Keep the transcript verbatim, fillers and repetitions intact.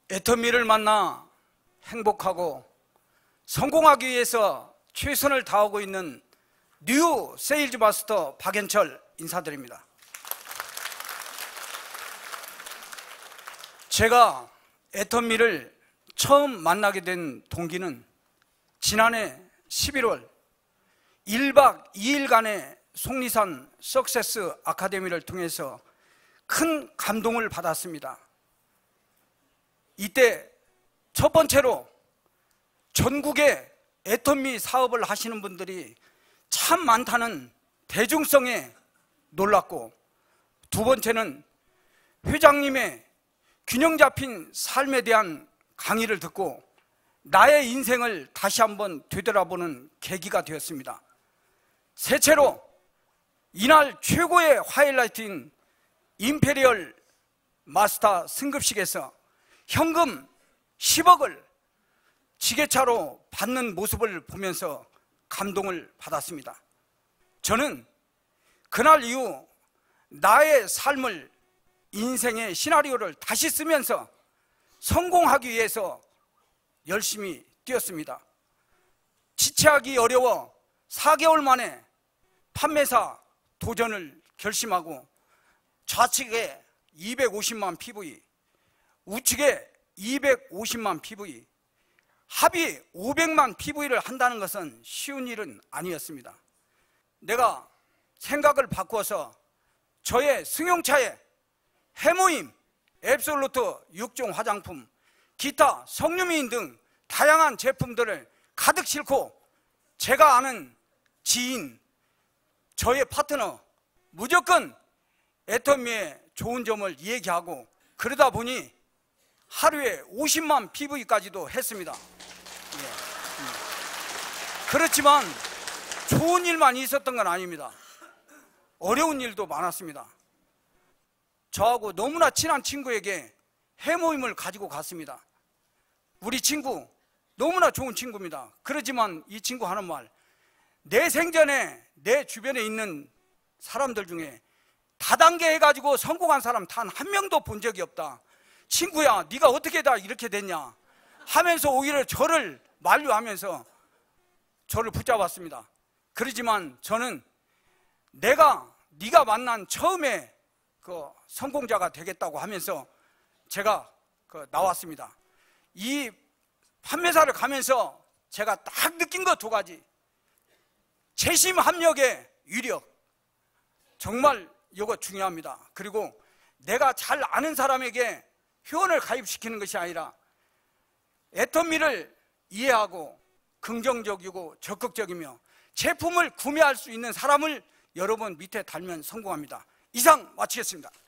애터미를 만나 행복하고 성공하기 위해서 최선을 다하고 있는 뉴 세일즈 마스터 박연철 인사드립니다. 제가 애터미를 처음 만나게 된 동기는 지난해 십일월 일 박 이 일간의 속리산 석세스 아카데미를 통해서 큰 감동을 받았습니다. 이때 첫 번째로 전국에 애터미 사업을 하시는 분들이 참 많다는 대중성에 놀랐고, 두 번째는 회장님의 균형 잡힌 삶에 대한 강의를 듣고 나의 인생을 다시 한번 되돌아보는 계기가 되었습니다. 셋째로 이날 최고의 하이라이트인 임페리얼 마스터 승급식에서 현금 십억을 지게차로 받는 모습을 보면서 감동을 받았습니다. 저는 그날 이후 나의 삶을, 인생의 시나리오를 다시 쓰면서 성공하기 위해서 열심히 뛰었습니다. 지체하기 어려워 사 개월 만에 판매사 도전을 결심하고 좌측에 이백오십만 피브이, 우측에 이백오십만 피브이, 합이 오백만 피브이를 한다는 것은 쉬운 일은 아니었습니다. 내가 생각을 바꾸어서 저의 승용차에 해모임, 앱솔루트 육 종 화장품, 기타 석류미인 등 다양한 제품들을 가득 싣고 제가 아는 지인, 저의 파트너 무조건 애터미의 좋은 점을 얘기하고, 그러다 보니 하루에 오십만 피브이까지도 했습니다. 예. 그렇지만 좋은 일만 있었던 건 아닙니다. 어려운 일도 많았습니다. 저하고 너무나 친한 친구에게 해모임을 가지고 갔습니다. 우리 친구 너무나 좋은 친구입니다. 그렇지만 이 친구 하는 말, 내 생전에 내 주변에 있는 사람들 중에 다단계 해가지고 성공한 사람 단 한 명도 본 적이 없다. 친구야, 네가 어떻게 다 이렇게 됐냐 하면서 오히려 저를 만류하면서 저를 붙잡았습니다. 그렇지만 저는 내가 네가 만난 처음에 그 성공자가 되겠다고 하면서 제가 그 나왔습니다. 이 판매사를 가면서 제가 딱 느낀 것 두 가지. 재심 합력의 위력, 정말 이거 중요합니다. 그리고 내가 잘 아는 사람에게 회원을 가입시키는 것이 아니라 애터미를 이해하고 긍정적이고 적극적이며 제품을 구매할 수 있는 사람을 여러분 밑에 달면 성공합니다. 이상 마치겠습니다.